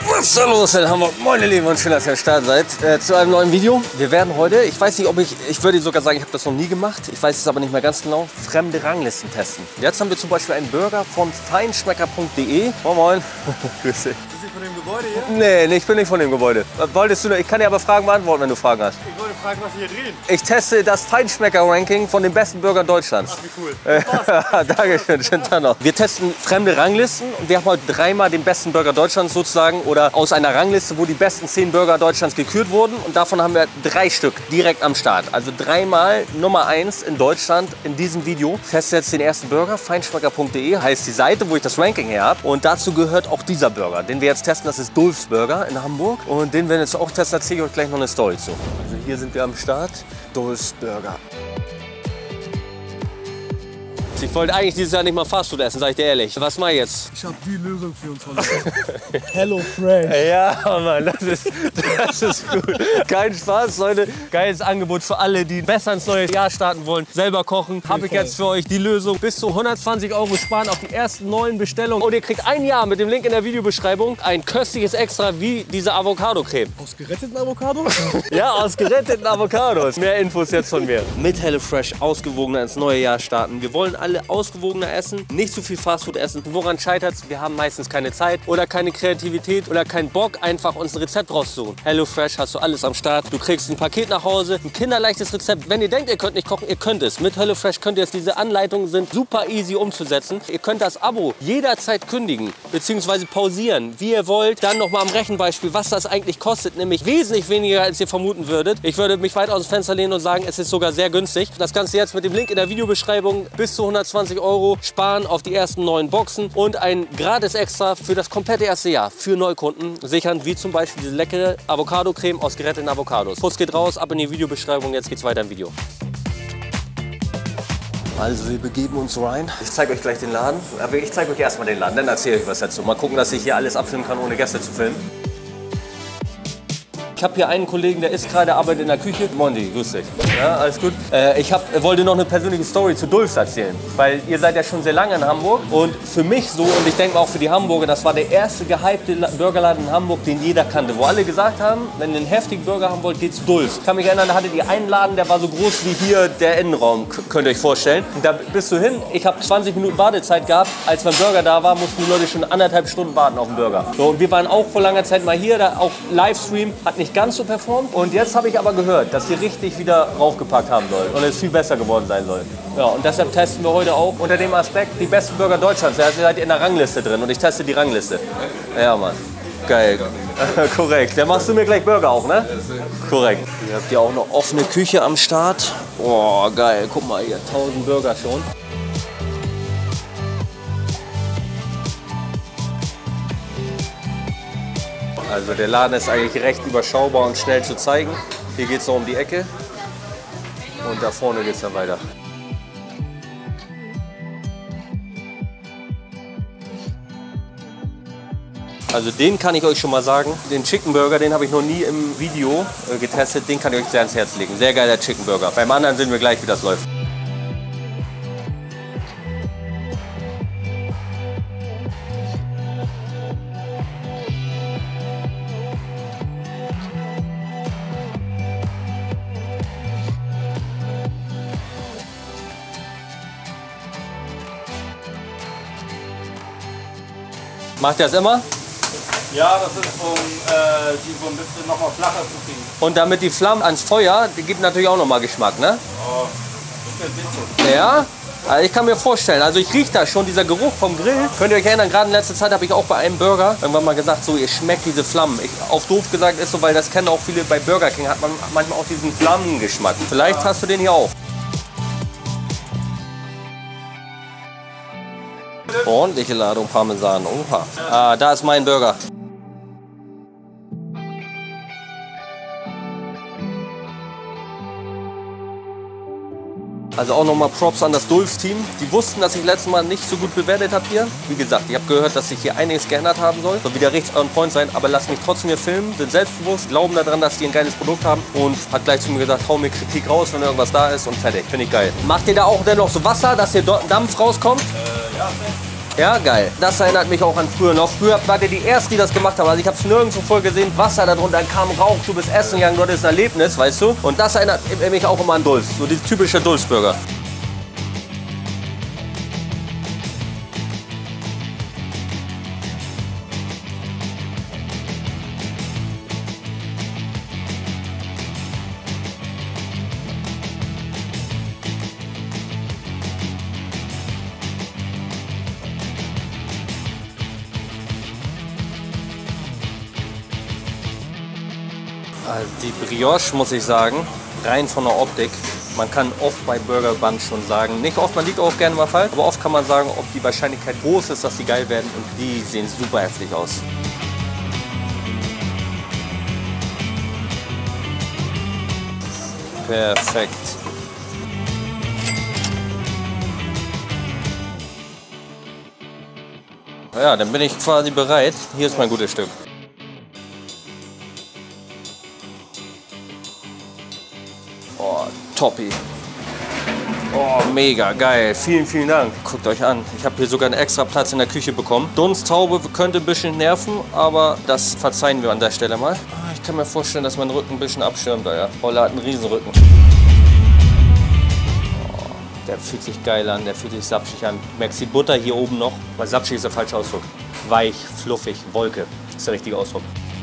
Was ist da los in Hamburg? Moin ihr Lieben und schön, dass ihr am Start seid zu einem neuen Video. Wir werden heute, ich weiß nicht, ob ich würde sogar sagen, ich habe das noch nie gemacht. Ich weiß es aber nicht mehr ganz genau, fremde Ranglisten testen. Jetzt haben wir zum Beispiel einen Burger von feinschmecker.de. Moin moin. Grüß dich. Bist du von dem Gebäude hier? Nee, ich bin nicht von dem Gebäude. Wolltest du, ich kann dir aber Fragen beantworten, wenn du Fragen hast. Ich wollte fragen, was wir hier drehen. Ich teste das Feinschmecker-Ranking von den besten Burgern Deutschlands. Ach, wie cool. Dankeschön, schönen Tag noch. Wir testen fremde Ranglisten und wir haben heute dreimal den besten Burger Deutschlands sozusagen oder aus einer Rangliste, wo die besten 10 Burger Deutschlands gekürt wurden und davon haben wir 3 Stück direkt am Start. Also dreimal Nummer 1 in Deutschland in diesem Video. Ich teste jetzt den ersten Burger, feinschmecker.de heißt die Seite, wo ich das Ranking her habe. Und dazu gehört auch dieser Burger, den wir jetzt testen, das ist Dulfs Burger in Hamburg. Und den werden wir jetzt auch testen, erzähle ich euch gleich noch eine Story zu. Also hier sind wir am Start, Dulfs Burger. Ich wollte eigentlich dieses Jahr nicht mal Fastfood essen, sag ich dir ehrlich. Was mach ich jetzt? Ich habe die Lösung für uns heute. Hello Fresh. Ja, Mann, das ist gut. Kein Spaß, Leute. Geiles Angebot für alle, die besser ins neue Jahr starten wollen. Selber kochen. Habe ich jetzt für euch die Lösung. Bis zu 120 € sparen auf die ersten 9 Bestellungen. Und ihr kriegt ein Jahr mit dem Link in der Videobeschreibung ein köstliches Extra wie diese Avocado-Creme. Aus geretteten Avocados? Ja, aus geretteten Avocados. Mehr Infos jetzt von mir. Mit HelloFresh ausgewogener ins neue Jahr starten. Wir wollen alle ausgewogener essen, nicht zu viel Fastfood essen. Woran scheitert es? Wir haben meistens keine Zeit oder keine Kreativität oder keinen Bock, einfach uns ein Rezept rauszusuchen. HelloFresh hast du alles am Start. Du kriegst ein Paket nach Hause, ein kinderleichtes Rezept. Wenn ihr denkt, ihr könnt nicht kochen, ihr könnt es. Mit HelloFresh könnt ihr es. Diese Anleitungen sind super easy umzusetzen. Ihr könnt das Abo jederzeit kündigen bzw. pausieren, wie ihr wollt. Dann noch mal am Rechenbeispiel, was das eigentlich kostet, nämlich wesentlich weniger, als ihr vermuten würdet. Ich würde mich weit aus dem Fenster lehnen und sagen, es ist sogar sehr günstig. Das Ganze jetzt mit dem Link in der Videobeschreibung bis zu 120 € sparen auf die ersten 9 Boxen und ein gratis Extra für das komplette erste Jahr für Neukunden sichern, wie zum Beispiel diese leckere Avocado-Creme aus geretteten Avocados. Kuss geht raus, ab in die Videobeschreibung, jetzt geht's weiter im Video. Also wir begeben uns rein. Ich zeige euch gleich den Laden, aber ich zeige euch erstmal den Laden, dann erzähle ich euch was dazu. Mal gucken, dass ich hier alles abfilmen kann, ohne Gäste zu filmen. Ich habe hier einen Kollegen, der ist gerade, arbeitet in der Küche. Mondi, grüß dich. Ja, alles gut. Ich wollte noch eine persönliche Story zu Dulfs erzählen, weil ihr seid ja schon sehr lange in Hamburg und für mich so und ich denke auch für die Hamburger, das war der erste gehypte Burgerladen in Hamburg, den jeder kannte, wo alle gesagt haben, wenn ihr einen heftigen Burger haben wollt, geht's Dulfs. Ich kann mich erinnern, da hattet ihr einen Laden, der war so groß wie hier der Innenraum, könnt ihr euch vorstellen. Und da bist du hin, ich habe 20 Minuten Wartezeit gehabt, als mein Burger da war, mussten die Leute schon 1,5 Stunden warten auf den Burger. So, und wir waren auch vor langer Zeit mal hier, da auch Livestream, hat nicht ganz so performt. Und jetzt habe ich aber gehört, dass ihr richtig wieder raufgepackt haben sollt und es viel besser geworden sein soll. Ja, und deshalb testen wir heute auch unter dem Aspekt die besten Burger Deutschlands. Also ihr seid in der Rangliste drin und ich teste die Rangliste. Ja, Mann. Geil. Korrekt. Dann machst du mir gleich Burger auch, ne? Korrekt. Ihr habt ja auch eine offene Küche am Start. Boah, geil. Guck mal hier, 1000 Burger schon. Also der Laden ist eigentlich recht überschaubar und schnell zu zeigen. Hier geht es noch um die Ecke und da vorne geht es dann weiter. Also den kann ich euch schon mal sagen, den Chicken Burger, den habe ich noch nie im Video getestet, den kann ich euch sehr ans Herz legen. Sehr geiler Chicken Burger. Beim anderen sehen wir gleich, wie das läuft. Macht ihr das immer? Ja, das ist um die so ein bisschen noch mal flacher zu kriegen. Und damit die Flammen ans Feuer, die gibt natürlich auch noch mal Geschmack, ne? Oh, das ist ein bisschen. Ja? Also ich kann mir vorstellen, also ich rieche da schon, dieser Geruch vom Grill. Könnt ihr euch erinnern, gerade in letzter Zeit habe ich auch bei einem Burger irgendwann mal gesagt, so ihr schmeckt diese Flammen. Auf doof gesagt ist so, weil das kennen auch viele bei Burger King, hat man manchmal auch diesen Flammengeschmack. Vielleicht hast du den hier auch. Ordentliche Ladung Parmesan. Oha. Ah, da ist mein Burger. Also auch nochmal Props an das Dulfs-Team. Die wussten, dass ich letztes Mal nicht so gut bewertet habe hier. Wie gesagt, ich habe gehört, dass sich hier einiges geändert haben soll. Soll wieder richtig on point sein, aber lasst mich trotzdem hier filmen. Sind selbstbewusst, glauben daran, dass die ein geiles Produkt haben. Und hat gleich zu mir gesagt, hau mir Kritik raus, wenn irgendwas da ist und fertig. Finde ich geil. Macht ihr da auch dennoch so Wasser, dass hier dort ein Dampf rauskommt? Ja. Ja, geil. Das erinnert mich auch an früher noch. Früher wart ihr die Ersten, die das gemacht haben. Also ich habe es nirgendwo voll gesehen. Wasser darunter, dann kam Rauch, du bist essen gegangen, dort ist ein Erlebnis, weißt du? Und das erinnert mich auch immer an Dulz. So die typische Dulz-Burger. Also die Brioche, muss ich sagen, rein von der Optik. Man kann oft bei Burger Buns schon sagen, nicht oft, man liegt auch gerne mal falsch, aber oft kann man sagen, ob die Wahrscheinlichkeit groß ist, dass sie geil werden, und die sehen super heftig aus. Perfekt. Ja, dann bin ich quasi bereit. Hier ist mein gutes Stück. Oh, toppi. Oh, mega geil. Vielen, vielen Dank. Guckt euch an. Ich habe hier sogar einen extra Platz in der Küche bekommen. Dunsttaube könnte ein bisschen nerven, aber das verzeihen wir an der Stelle mal. Ich kann mir vorstellen, dass mein Rücken ein bisschen abschirmt. Ja. Holla hat einen Riesenrücken. Oh, der fühlt sich geil an, der fühlt sich sapschig an. Merkst die Butter hier oben noch? Weil sapschig ist der falsche Ausdruck. Weich, fluffig, Wolke. Das ist der richtige Ausdruck.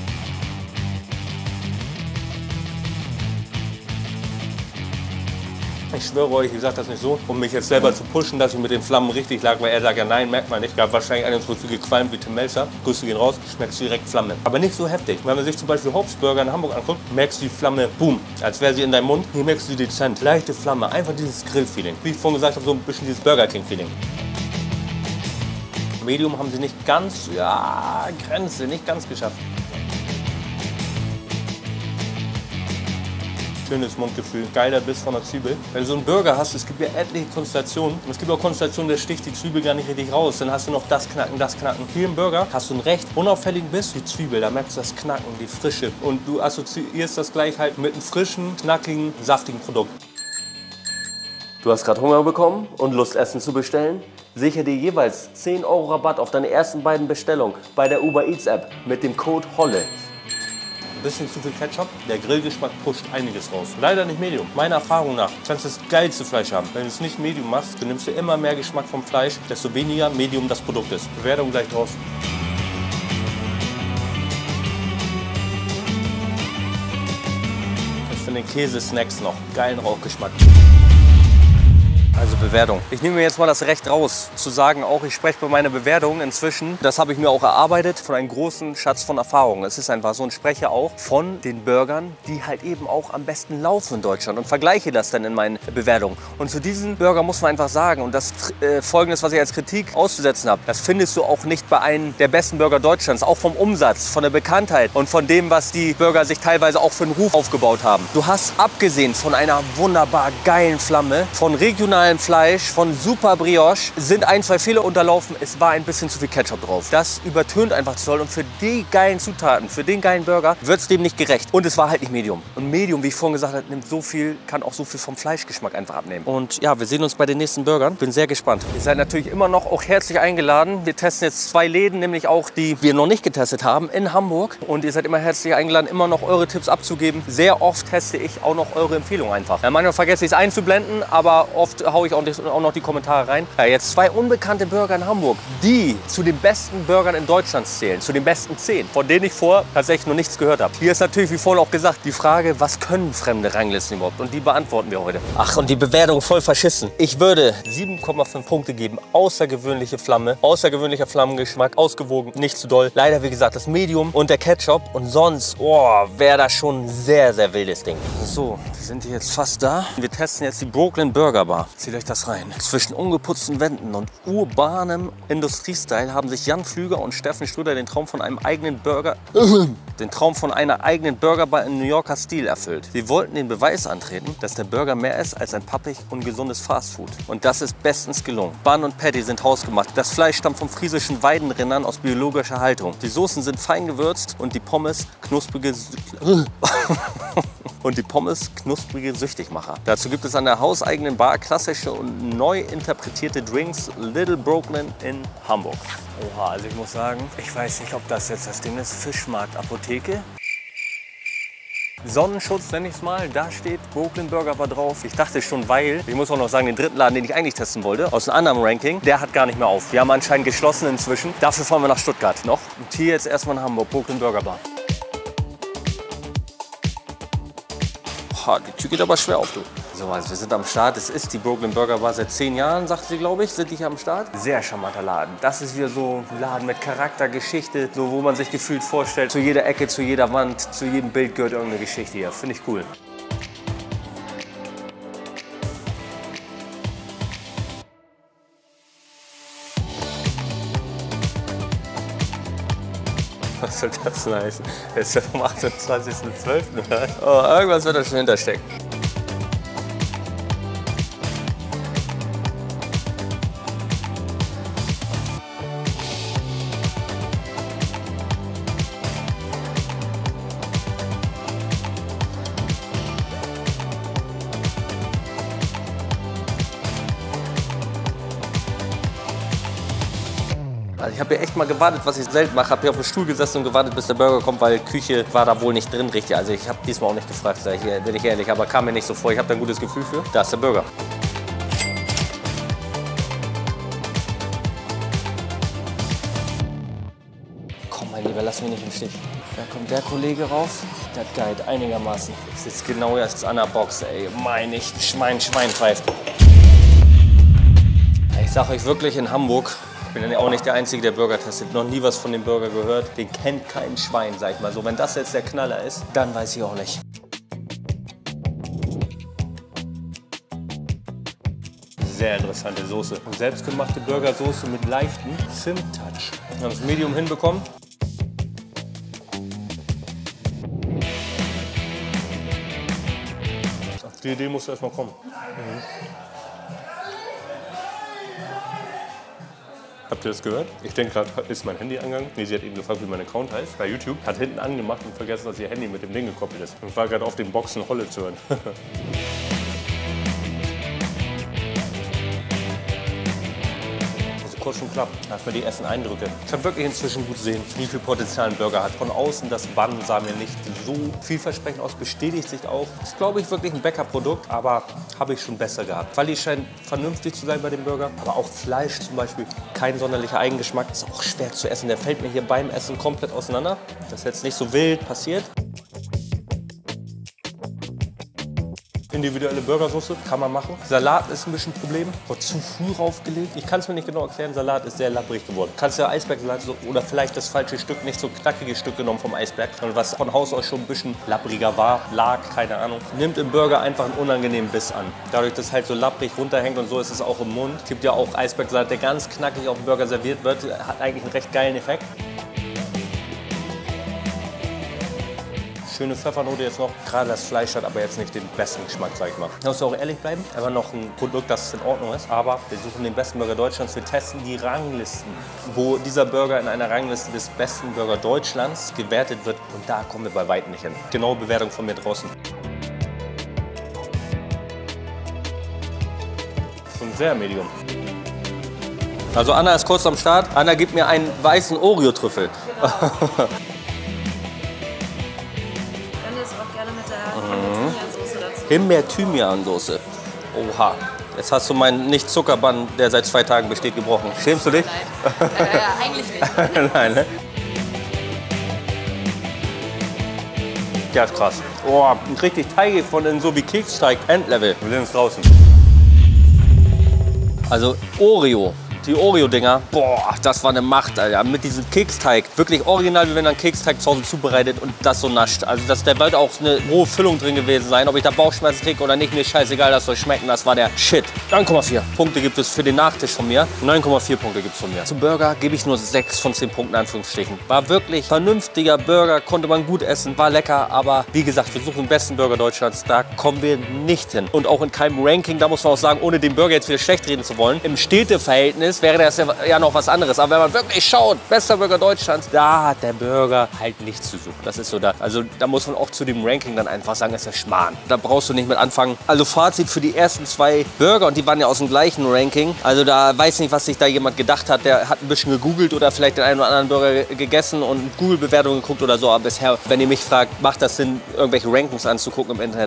Ich schwöre euch, ich sage das nicht so, um mich jetzt selber zu pushen, dass ich mit den Flammen richtig lag, weil er sagt ja nein, merkt man nicht. Gab wahrscheinlich einen so viel gequalmt wie Tim Melzer. Grüße gehen raus, schmeckst du direkt Flamme. Aber nicht so heftig. Wenn man sich zum Beispiel Hobbs Burger in Hamburg anguckt, merkst du die Flamme, boom, als wäre sie in deinem Mund. Hier merkst du die dezent, leichte Flamme, einfach dieses Grill-Feeling. Wie ich vorhin gesagt habe, so ein bisschen dieses Burger King-Feeling. Medium haben sie nicht ganz, ja, Grenze, nicht ganz geschafft. Schönes Mundgefühl, geiler Biss von der Zwiebel. Wenn du so einen Burger hast, es gibt ja etliche Konstellationen. Es gibt auch Konstellationen, da sticht die Zwiebel gar nicht richtig raus. Dann hast du noch das Knacken, das Knacken. Hier im Burger hast du einen recht unauffälligen Biss, die Zwiebel, da merkst du das Knacken, die Frische. Und du assoziierst das gleich halt mit einem frischen, knackigen, saftigen Produkt. Du hast gerade Hunger bekommen und Lust, Essen zu bestellen? Sichere dir jeweils 10 € Rabatt auf deine ersten beiden Bestellungen bei der Uber Eats App mit dem Code HOLLE. Bisschen zu viel Ketchup, der Grillgeschmack pusht einiges raus. Leider nicht Medium. Meiner Erfahrung nach kannst du das geilste Fleisch haben. Wenn du es nicht Medium machst, dann nimmst du immer mehr Geschmack vom Fleisch, desto weniger Medium das Produkt ist. Bewertung gleich draußen. Ich finde den Käse-Snacks noch geilen Rauchgeschmack. Also Bewertung. Ich nehme mir jetzt mal das Recht raus, zu sagen auch, ich spreche bei meiner Bewertung inzwischen, das habe ich mir auch erarbeitet, von einem großen Schatz von Erfahrung. Es ist einfach so, und spreche auch von den Burgern, die halt eben auch am besten laufen in Deutschland, und vergleiche das dann in meinen Bewertungen. Und zu diesen Burger muss man einfach sagen, und das Folgendes, was ich als Kritik auszusetzen habe, das findest du auch nicht bei einem der besten Burger Deutschlands, auch vom Umsatz, von der Bekanntheit und von dem, was die Burger sich teilweise auch für einen Ruf aufgebaut haben. Du hast abgesehen von einer wunderbar geilen Flamme, von regionalen Fleisch, von super Brioche, sind ein, zwei Fehler unterlaufen. Es war ein bisschen zu viel Ketchup drauf. Das übertönt einfach zu doll, und für die geilen Zutaten, für den geilen Burger, wird es dem nicht gerecht. Und es war halt nicht Medium. Und Medium, wie ich vorhin gesagt habe, nimmt so viel, kann auch so viel vom Fleischgeschmack einfach abnehmen. Und ja, wir sehen uns bei den nächsten Burgern. Bin sehr gespannt. Ihr seid natürlich immer noch auch herzlich eingeladen. Wir testen jetzt 2 Läden, nämlich auch die wir noch nicht getestet haben, in Hamburg. Und ihr seid immer herzlich eingeladen, immer noch eure Tipps abzugeben. Sehr oft teste ich auch noch eure Empfehlungen einfach. Ja, manchmal vergesse ich es einzublenden, aber oft haue ich auch noch die Kommentare rein. Ja, jetzt 2 unbekannte Burger in Hamburg, die zu den besten Burgern in Deutschland zählen, zu den besten 10, von denen ich vorher tatsächlich noch nichts gehört habe. Hier ist natürlich, wie vorhin auch gesagt, die Frage, was können fremde Ranglisten überhaupt? Und die beantworten wir heute. Ach, und die Bewertung voll verschissen. Ich würde 7,5 Punkte geben. Außergewöhnliche Flamme, außergewöhnlicher Flammengeschmack, ausgewogen, nicht zu doll. Leider, wie gesagt, das Medium und der Ketchup. Und sonst, oh, wäre das schon ein sehr, sehr wildes Ding. So, wir sind hier jetzt fast da. Wir testen jetzt die Brooklyn Burger Bar. Zieht euch das rein. Zwischen ungeputzten Wänden und urbanem Industriestyle haben sich Jan Pflüger und Steffen Schröder den Traum von einem eigenen Burger den Traum von einer eigenen Burgerbar im New Yorker Stil erfüllt. Sie wollten den Beweis antreten, dass der Burger mehr ist als ein pappig und gesundes Fastfood. Und das ist bestens gelungen. Bun und Patty sind hausgemacht. Das Fleisch stammt von friesischen Weidenrindern aus biologischer Haltung. Die Soßen sind fein gewürzt und die Pommes knusprige Süchtigmacher. Dazu gibt es an der hauseigenen Bar klassische und neu interpretierte Drinks Little Brooklyn in Hamburg. Oha, also ich muss sagen, ich weiß nicht, ob das jetzt das Ding ist. Fischmarkt, Apotheke. Sonnenschutz nenne ich es mal, da steht Brooklyn Burger Bar drauf. Ich dachte schon, weil, ich muss auch noch sagen, den dritten Laden, den ich eigentlich testen wollte, aus einem anderen Ranking, der hat gar nicht mehr auf. Wir haben anscheinend geschlossen inzwischen. Dafür fahren wir nach Stuttgart noch. Und hier jetzt erstmal in Hamburg, Brooklyn Burger Bar. Die Tür geht aber schwer auf, du. So, also wir sind am Start. Es ist die Brooklyn Burger Bar seit 10 Jahren, sagt sie, glaube ich, sind die hier am Start. Sehr charmanter Laden. Das ist wieder so ein Laden mit Charakter, Geschichte, so, wo man sich gefühlt vorstellt, zu jeder Ecke, zu jeder Wand, zu jedem Bild gehört irgendeine Geschichte hier. Finde ich cool. Was soll das denn heißen? Jetzt ist ja vom 28.12. Oh, irgendwas wird da schon hinterstecken. Also ich habe hier echt mal gewartet, was ich selten mache. Ich habe hier auf dem Stuhl gesessen und gewartet, bis der Burger kommt, weil Küche war da wohl nicht drin richtig. Also ich habe diesmal auch nicht gefragt, bin ich ehrlich, aber kam mir nicht so vor. Ich habe da ein gutes Gefühl für. Da ist der Burger. Komm, mein Lieber, lass mich nicht im Stich. Da kommt der Kollege rauf. Das geht einigermaßen. Das ist genau jetzt an der Box, ey. Mein Schwein pfeift. Ich sag euch wirklich, in Hamburg, ich bin ja auch nicht der Einzige, der Burger testet, noch nie was von dem Burger gehört. Den kennt kein Schwein, sag ich mal so. Wenn das jetzt der Knaller ist, dann weiß ich auch nicht. Sehr interessante Soße. Selbstgemachte Burgersoße mit leichten Zimt-Touch. Wir haben das Medium hinbekommen. Auf die Idee musst du erstmal kommen. Habt ihr das gehört? Ich denke gerade, ist mein Handy angegangen? Nee, sie hat eben gefragt, wie mein Account heißt. Bei YouTube. Hat hinten angemacht und vergessen, dass ihr Handy mit dem Ding gekoppelt ist. Und war gerade auf den Boxen Holle zu hören. Kurz und knapp, erstmal die ersten Eindrücke. Ich kann wirklich inzwischen gut sehen, wie viel Potenzial ein Burger hat. Von außen, das Bun sah mir nicht so vielversprechend aus, bestätigt sich auch. Ist, glaube ich, wirklich ein Bäckerprodukt, aber habe ich schon besser gehabt. Quali scheint vernünftig zu sein bei dem Burger, aber auch Fleisch zum Beispiel, kein sonderlicher Eigengeschmack. Ist auch schwer zu essen, der fällt mir hier beim Essen komplett auseinander. Das ist jetzt nicht so wild passiert. Individuelle Burgersoße kann man machen. Salat ist ein bisschen ein Problem. Wurde zu früh raufgelegt. Ich kann es mir nicht genau erklären. Salat ist sehr labbrig geworden. Kannst ja Eisbergsalat oder vielleicht das falsche Stück, nicht so knackiges Stück genommen vom Eisberg, sondern was von Haus aus schon ein bisschen labbriger war, lag, keine Ahnung. Nimmt im Burger einfach einen unangenehmen Biss an. Dadurch, dass es halt so labbrig runterhängt und so ist es auch im Mund. Es gibt ja auch Eisbergsalat, der ganz knackig auf dem Burger serviert wird. Hat eigentlich einen recht geilen Effekt. Schöne Pfeffernote jetzt noch. Gerade das Fleisch hat aber jetzt nicht den besten Geschmack, sag ich mal. Ich muss auch ehrlich bleiben. Aber noch ein Produkt, das in Ordnung ist. Aber wir suchen den besten Burger Deutschlands. Wir testen die Ranglisten, wo dieser Burger in einer Rangliste des besten Burger Deutschlands gewertet wird. Und da kommen wir bei weitem nicht hin. Genaue Bewertung von mir draußen. Schon sehr medium. Also Anna ist kurz am Start. Anna gibt mir einen weißen Oreo-Trüffel. Genau. Himbeer-Thymian-Soße. Oha. Jetzt hast du meinen Nicht-Zuckerband, der seit 2 Tagen besteht, gebrochen. Schämst du dich? Eigentlich nicht. Nein, ne? Ja, ist krass. Oh, richtig teigig von innen, so wie Keksteig. Endlevel. Wir sind jetzt draußen. Also Oreo Die Oreo-Dinger, boah, das war eine Macht, Alter. Mit diesem Keksteig. Wirklich original, wie wenn man Keksteig zu Hause zubereitet und das so nascht. Also da wird auch eine hohe Füllung drin gewesen sein. Ob ich da Bauchschmerzen kriege oder nicht, mir ist scheißegal, das soll schmecken. Das war der Shit. 9,4 Punkte gibt es für den Nachtisch von mir. 9,4 Punkte gibt es von mir. Zum Burger gebe ich nur 6 von 10 Punkten, Anführungsstrichen. War wirklich vernünftiger Burger, konnte man gut essen, war lecker. Aber wie gesagt, wir suchen den besten Burger Deutschlands. Da kommen wir nicht hin. Und auch in keinem Ranking, da muss man auch sagen, ohne den Burger jetzt wieder schlecht reden zu wollen. Im Städteverhältnis wäre das ja noch was anderes. Aber wenn man wirklich schaut, bester Burger Deutschlands, da hat der Burger halt nichts zu suchen. Das ist so da. Also da muss man auch zu dem Ranking dann einfach sagen, das ist ja Schmarrn. Da brauchst du nicht mit anfangen. Also Fazit für die ersten 2 Burger, und die waren ja aus dem gleichen Ranking. Also da weiß nicht, was sich da jemand gedacht hat. Der hat ein bisschen gegoogelt oder vielleicht den einen oder anderen Burger gegessen und Google-Bewertungen geguckt oder so. Aber bisher, wenn ihr mich fragt, macht das Sinn, irgendwelche Rankings anzugucken im Internet?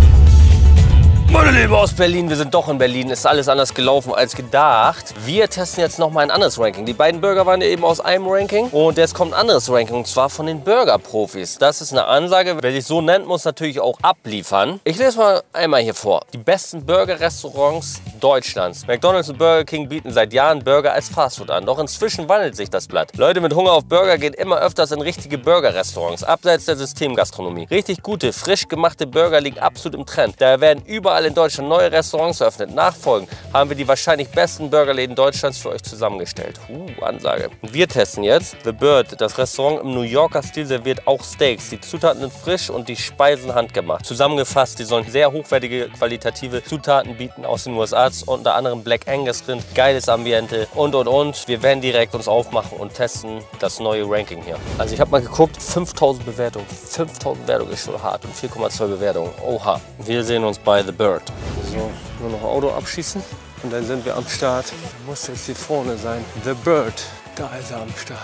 Meine Lieben aus Berlin, wir sind doch in Berlin. Ist alles anders gelaufen als gedacht. Wir testen jetzt noch mal ein anderes Ranking. Die beiden Burger waren ja eben aus einem Ranking. Und jetzt kommt ein anderes Ranking, und zwar von den Burger-Profis. Das ist eine Ansage. Wer sich so nennt, muss natürlich auch abliefern. Ich lese mal einmal hier vor. Die besten Burger-Restaurants Deutschlands. McDonald's und Burger King bieten seit Jahren Burger als Fastfood an. Doch inzwischen wandelt sich das Blatt. Leute mit Hunger auf Burger gehen immer öfters in richtige Burger-Restaurants, abseits der Systemgastronomie. Richtig gute, frisch gemachte Burger liegen absolut im Trend. Daher werden überall in Deutschland neue Restaurants eröffnet. Nachfolgend haben wir die wahrscheinlich besten Burgerläden Deutschlands für euch zusammengestellt. Ansage. Wir testen jetzt The Bird. Das Restaurant im New Yorker Stil serviert auch Steaks. Die Zutaten sind frisch und die Speisen handgemacht. Zusammengefasst, die sollen sehr hochwertige, qualitative Zutaten bieten aus den USA, unter anderem Black Angus Rind, geiles Ambiente und. Wir werden direkt uns aufmachen und testen das neue Ranking hier. Also ich habe mal geguckt, 5000 Bewertungen. 5000 Bewertungen ist schon hart und 4,2 Bewertungen. Oha. Wir sehen uns bei The Bird. So, nur noch Auto abschießen und dann sind wir am Start. Muss jetzt hier vorne sein. The Bird. Da ist er am Start.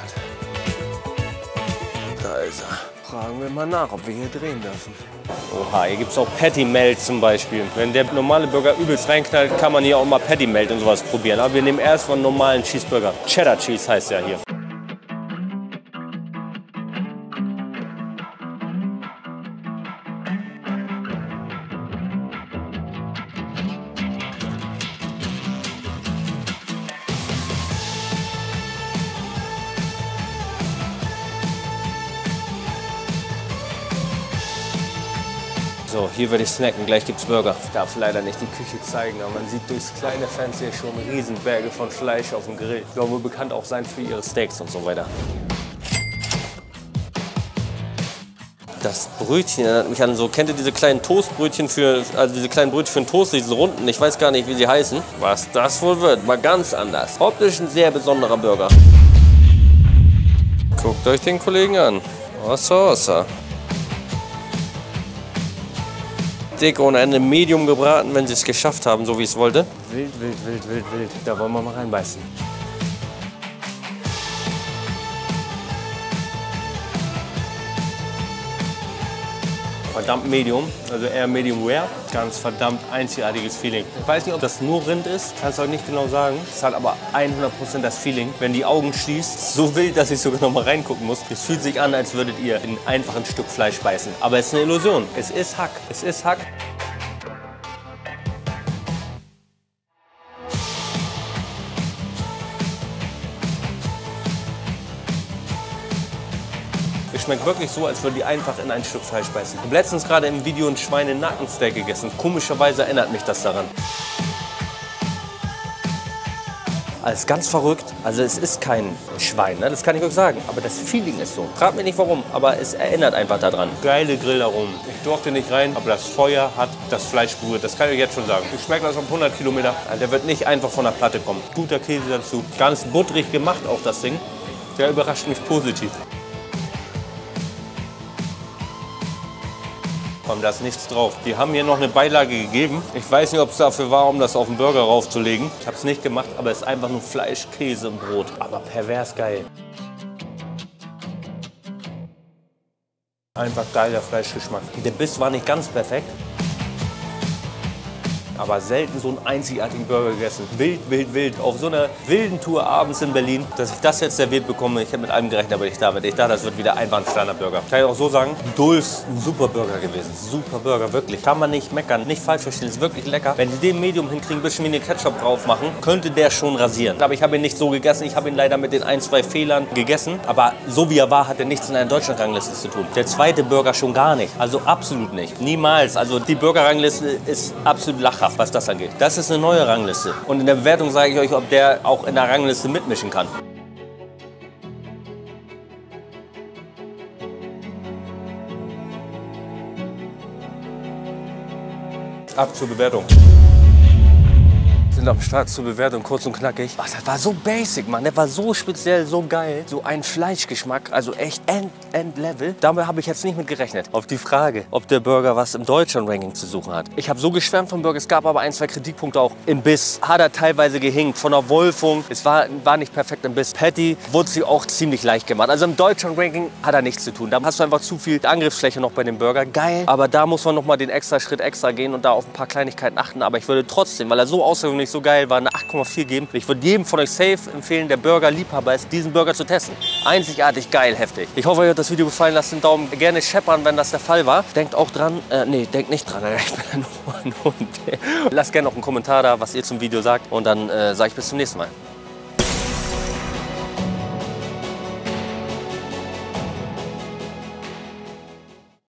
Da ist er. Fragen wir mal nach, ob wir hier drehen dürfen. Oha, hier gibt es auch Patty Melt zum Beispiel. Wenn der normale Burger übelst reinknallt, kann man hier auch mal Patty Melt und sowas probieren. Aber wir nehmen erstmal einen normalen Cheeseburger. Cheddar Cheese heißt der hier. So, hier werde ich snacken, gleich gibt's Burger. Ich darf leider nicht die Küche zeigen, aber man sieht durchs kleine Fenster hier schon Riesenberge von Fleisch auf dem Grill. Soll wohl bekannt auch sein für ihre Steaks und so weiter. Das Brötchen erinnert mich an so, kennt ihr diese kleinen Toastbrötchen also diese kleinen Brötchen für den Toast, diese runden, ich weiß gar nicht, wie sie heißen. Was das wohl wird, mal ganz anders. Optisch ein sehr besonderer Burger. Guckt euch den Kollegen an. Ossa. Dick ohne Ende, Medium gebraten, wenn sie es geschafft haben, so wie ich es wollte. Wild. Da wollen wir mal reinbeißen. Verdammt Medium, also eher Medium Rare. Ganz verdammt einzigartiges Feeling. Ich weiß nicht, ob das nur Rind ist, kann es euch nicht genau sagen. Es hat aber 100% das Feeling, wenn die Augen schließt, so wild, dass ich sogar noch mal reingucken muss. Es fühlt sich an, als würdet ihr in einfach ein Stück Fleisch beißen. Aber es ist eine Illusion. Es ist Hack. Es ist Hack. Schmeckt wirklich so, als würde die einfach in ein Stück Fleisch beißen. Ich habe letztens gerade im Video ein Schweinenackensteak gegessen. Komischerweise erinnert mich das daran. Also ganz verrückt. Also es ist kein Schwein, ne? Das kann ich euch sagen. Aber das Feeling ist so. Fragt mich nicht warum, aber es erinnert einfach daran. Geile Grillaromen. Ich durfte nicht rein, aber das Feuer hat das Fleisch berührt. Das kann ich euch jetzt schon sagen. Ich schmecke das auf 100 Kilometer. Also der wird nicht einfach von der Platte kommen. Guter Käse dazu. Ganz butterig gemacht auch das Ding. Der überrascht mich positiv. Da ist nichts drauf. Die haben mir noch eine Beilage gegeben. Ich weiß nicht, ob es dafür war, um das auf den Burger raufzulegen. Ich habe es nicht gemacht, aber es ist einfach nur Fleisch, Käse und Brot. Aber pervers geil. Einfach geiler Fleischgeschmack. Der Biss war nicht ganz perfekt. aber selten so einen einzigartigen Burger gegessen. Wild, wild, wild. Auf so einer wilden Tour abends in Berlin, dass ich das jetzt serviert bekomme. Ich hätte mit allem gerechnet, aber ich dachte, das wird wieder einfach ein Standardburger. Kann ich auch so sagen, Dulce, ein super Burger gewesen. Super Burger, wirklich. Kann man nicht meckern, nicht falsch verstehen. Ist wirklich lecker. Wenn sie den Medium hinkriegen, ein bisschen wie eine Ketchup drauf machen, könnte der schon rasieren. Aber ich habe ihn nicht so gegessen. Ich habe ihn leider mit den 1, 2 Fehlern gegessen. Aber so wie er war, hat er nichts in einer deutschen Rangliste zu tun. Der zweite Burger schon gar nicht. Also absolut nicht. Niemals. Also die Burger-Rangliste ist absolut lachhaft, was das angeht. Das ist eine neue Rangliste. Und in der Bewertung sage ich euch, ob der auch in der Rangliste mitmischen kann. Ab zur Bewertung. Sind am Start zur Bewertung, kurz und knackig. Ach, das war so basic, Mann. Der war so speziell, so geil. So ein Fleischgeschmack, also echt End-Level. Damit habe ich jetzt nicht mit gerechnet. Auf die Frage, ob der Burger was im deutschen Ranking zu suchen hat. Ich habe so geschwärmt vom Burger. Es gab aber 1, 2 Kritikpunkte auch. Im Biss hat er teilweise gehinkt. Von der Wolfung. Es war nicht perfekt im Biss. Patty wurde sie auch ziemlich leicht gemacht. Also im deutschen Ranking hat er nichts zu tun. Da hast du einfach zu viel Angriffsfläche noch bei dem Burger. Geil. Aber da muss man noch mal den extra Schritt extra gehen und da auf ein paar Kleinigkeiten achten. Aber ich würde trotzdem, weil er so außergewöhnlich so geil war, eine 8,4 geben. Ich würde jedem von euch safe empfehlen, der Burger-Liebhaber ist, diesen Burger zu testen. Einzigartig geil, heftig. Ich hoffe, euch hat das Video gefallen. Lasst den Daumen gerne scheppern, wenn das der Fall war. Denkt auch dran, nee, denkt nicht dran, ich bin ja nur ein Hund. Lasst gerne noch einen Kommentar da, was ihr zum Video sagt. Und dann sage ich bis zum nächsten Mal.